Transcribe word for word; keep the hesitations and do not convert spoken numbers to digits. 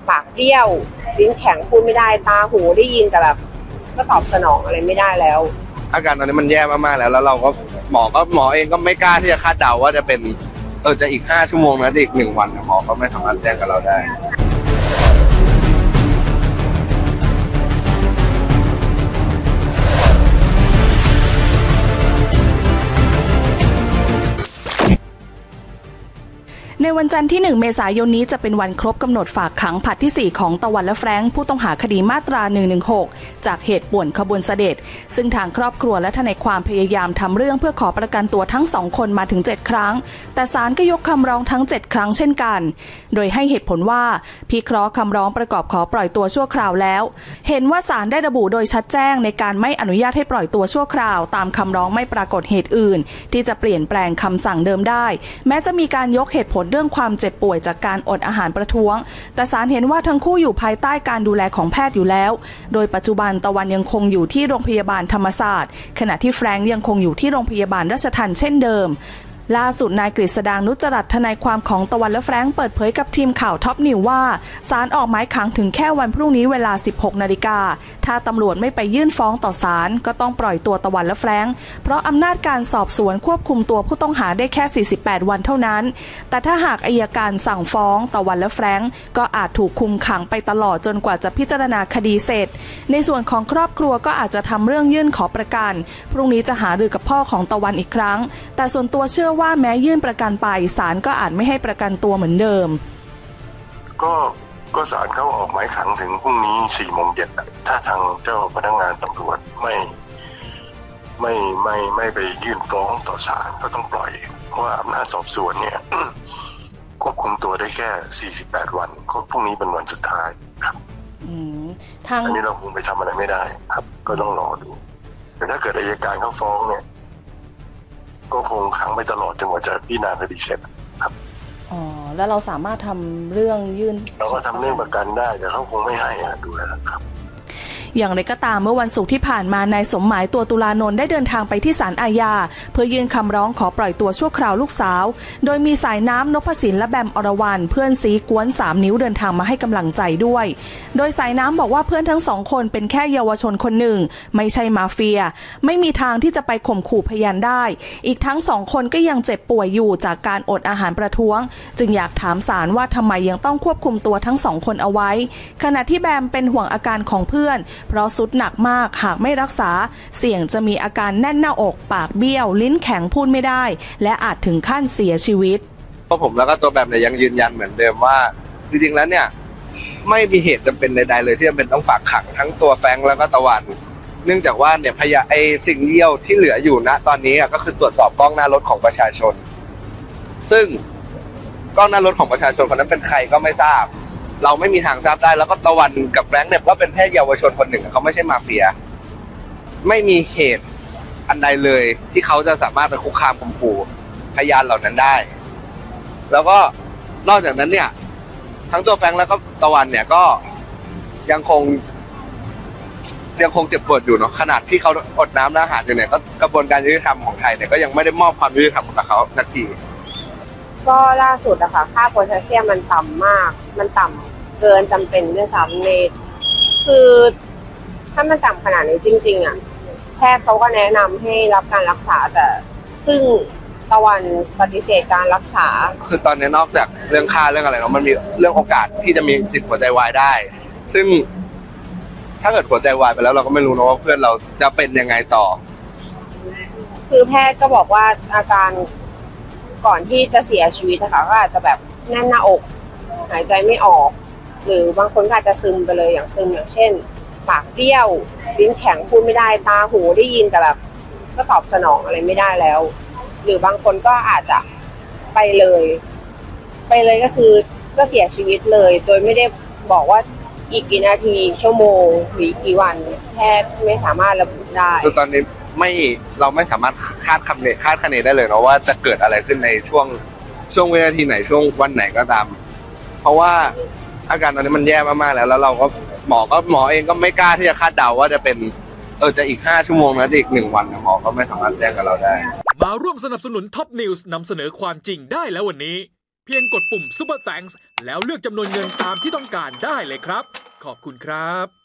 ปากเบี้ยวลิ้นแข็งพูดไม่ได้ตาหูได้ยินแต่แบบก็ตอบสนองอะไรไม่ได้แล้วอาการตอนนี้มันแย่มากๆแล้วแล้วเราก็หมอก็หมอเองก็ไม่กล้าที่จะคาดเดาว่าจะเป็นเออจะอีกห้าชั่วโมงนะจะอีกหนึ่งวันหมอก็ไม่สามารถแจ้งกับเราได้ในวันจันทร์ที่หนึ่งเมษายนนี้จะเป็นวันครบกำหนดฝากขังผลัดที่สี่ของตะวันและแฟรงค์ผู้ต้องหาคดีมาตราหนึ่งหนึ่งหกจากเหตุป่วนขบวนเสด็จซึ่งทางครอบครัวและทนายความพยายามทำเรื่องเพื่อขอประกันตัวทั้งสองคนมาถึงเจ็ดครั้งแต่ศาลก็ยกคำร้องทั้งเจ็ดครั้งเช่นกันโดยให้เหตุผลว่าพิเคราะห์คำร้องประกอบขอปล่อยตัวชั่วคราวแล้วเห็นว่าศาลได้ระบุโดยชัดแจ้งในการไม่อนุญาตให้ปล่อยตัวชั่วคราวตามคำร้องไม่ปรากฏเหตุอื่นที่จะเปลี่ยนแปลงคำสั่งเดิมได้แม้จะมีการยกเหตุผลเรื่องความเจ็บป่วยจากการอดอาหารประท้วงแต่ศาลเห็นว่าทั้งคู่อยู่ภายใต้การดูแลของแพทย์อยู่แล้วโดยปัจจุบันตะวันยังคงอยู่ที่โรงพยาบาลธรรมศาสตร์ขณะที่แฟรงค์ยังคงอยู่ที่โรงพยาบาลราชทัณฑ์เช่นเดิมล่าสุดนายกฤษดางนุจจรัตน์ทนายความของตะวันและแฟรงค์เปิดเผยกับทีมข่าวท็อปนิวว่าศาลออกหมายขังถึงแค่วันพรุ่งนี้เวลา สิบหกนาฬิกาถ้าตำรวจไม่ไปยื่นฟ้องต่อศาลก็ต้องปล่อยตัวตะวันและแฟรงค์เพราะอำนาจการสอบสวนควบคุมตัวผู้ต้องหาได้แค่สี่สิบแปดวันเท่านั้นแต่ถ้าหากอัยการสั่งฟ้องตะวันและแฟรงค์ก็อาจถูกคุมขังไปตลอดจนกว่าจะพิจารณาคดีเสร็จในส่วนของครอบครัวก็อาจจะทำเรื่องยื่นขอประกันพรุ่งนี้จะหารือกับพ่อของตะวันอีกครั้งแต่ส่วนตัวเชื่อว่าแม้ยื่นประกันไปศาลก็อาจไม่ให้ประกันตัวเหมือนเดิมก็ก็ศาลเขาออกหมายขังถึงพรุ่งนี้สี่โมงเย็นถ้าทางเจ้าพนักงานตำรวจไม่ไม่ไม่ไม่ไปยื่นฟ้องต่อศาลก็ต้องปล่อยเพราะว่าอำนาจสอบสวนเนี่ย ควบคุมตัวได้แค่สี่สิบแปดวันก็พรุ่งนี้เป็นวันสุดท้ายครับอืมทางอันนี้เราคงไปทำอะไรไม่ได้ครับก็ต้องรอดูแต่ถ้าเกิดอัยการเขาฟ้องเนี่ยก็คงขังไปตลอดจนกว่าจะพิจารณาคดีเสร็จครับอ๋อแล้วเราสามารถทำเรื่องยื่นเราก็ทำเรื่องประกันได้แต่เขาคงไม่ให้ดูแลครับอย่างไรก็ตามเมื่อวันศุกร์ที่ผ่านมานายสมหมายตัวตุลานนท์ได้เดินทางไปที่ศาลอาญาเพื่อยื่นคำร้องขอปล่อยตัวชั่วคราวลูกสาวโดยมีสายน้ำนพสินและแบมอรวรรณเพื่อนซีกวนสามนิ้วเดินทางมาให้กำลังใจด้วยโดยสายน้ำบอกว่าเพื่อนทั้งสองคนเป็นแค่เยาวชนคนหนึ่งไม่ใช่มาเฟียไม่มีทางที่จะไปข่มขู่พยานได้อีกทั้งสองคนก็ยังเจ็บป่วยอยู่จากการอดอาหารประท้วงจึงอยากถามศาลว่าทำไมยังต้องควบคุมตัวทั้งสองคนเอาไว้ขณะที่แบมเป็นห่วงอาการของเพื่อนเพราะสุดหนักมากหากไม่รักษาเสี่ยงจะมีอาการแน่นหน้าอกปากเบี้ยวลิ้นแข็งพูดไม่ได้และอาจถึงขั้นเสียชีวิตเพราะผมแล้วก็ตัวแบมเนี่ยยังยืนยันเหมือนเดิมว่าจริงๆแล้วเนี่ยไม่มีเหตุจำเป็นใดๆเลยที่จะเป็นต้องฝากขังทั้งตัวแฟรงค์แล้วก็ตะวันเนื่องจากว่าเนี่ยพยาไอสิ่งเดียวที่เหลืออยู่ณตอนนี้ก็คือตรวจสอบกล้องหน้ารถของประชาชนซึ่งกล้องหน้ารถของประชาชนคนนั้นเป็นใครก็ไม่ทราบเราไม่มีทางทราบได้แล้วก็ตะวันกับแฟรงค์เนี่ยก็เป็นแค่เยาวชนคนหนึ่งเขาไม่ใช่มาเฟียไม่มีเหตุอันใดเลยที่เขาจะสามารถไปคุกคามข่มขู่พยานเหล่านั้นได้แล้วก็นอกจากนั้นเนี่ยทั้งตัวแฟรงค์แล้วก็ตะวันเนี่ยก็ยังคงยังคงเจ็บปวดอยู่เนาะขนาดที่เขาอดน้ำและอาหารอยู่เนี่ยก็กระบวนการยุติธรรมของไทยเนี่ยก็ยังไม่ได้มอบความยุติธรรมกับเขาสักทีก็ล่าสุดอะค่ะค่าโพแทสเซียมมันต่ำมากมันต่ำเกินจำเป็นด้วยซ้ำในคือถ้ามันต่ำขนาดนี้จริงๆอะแพทย์เขาก็แนะนำให้รับการรักษาแต่ซึ่งตะวันปฏิเสธการรักษาคือตอนนี้นอกจากเรื่องค่าเรื่องอะไรเนาะมันมีเรื่องโอกาสที่จะมีสิทธิ์หัวใจวายได้ซึ่งถ้าเกิดหัวใจวายไปแล้วเราก็ไม่รู้นะว่าเพื่อนเราจะเป็นยังไงต่อคือแพทย์ก็บอกว่าอาการก่อนที่จะเสียชีวิตนะคะก็อาจจะแบบแน่นหน้าอกหายใจไม่ออกหรือบางคนก็อาจจะซึมไปเลยอย่างซึมอย่างเช่นปากเบี้ยวลิ้นแข็งพูดไม่ได้ตาหูได้ยินแต่แบบก็ตอบสนองอะไรไม่ได้แล้วหรือบางคนก็อาจจะไปเลยไปเลยก็คือก็เสียชีวิตเลยโดยไม่ได้บอกว่าอีกกี่นาทีชั่วโมงหรือกี่วันแพทย์ไม่สามารถระบุได้คือตอนนี้ไม่เราไม่สามารถคาดคำเนคาดคะเนได้เลยเนาะว่าจะเกิดอะไรขึ้นในช่วงช่วงวินาทีไหนช่วงวันไหนก็ตามเพราะว่าอาการตอนนี้มันแย่มากๆแล้วแล้วเราก็หมอก็หมอเองก็ไม่กล้าที่จะคาดเดาว่าจะเป็นเออจะอีกห้าชั่วโมงนะจะอีกหนึ่งวันหมอก็ไม่สามารถแจ้งกับเราได้มาร่วมสนับสนุนท็อปนิวส์นำเสนอความจริงได้แล้ววันนี้เพียงกดปุ่ม Super Thanks แล้วเลือกจำนวนเงินตามที่ต้องการได้เลยครับขอบคุณครับ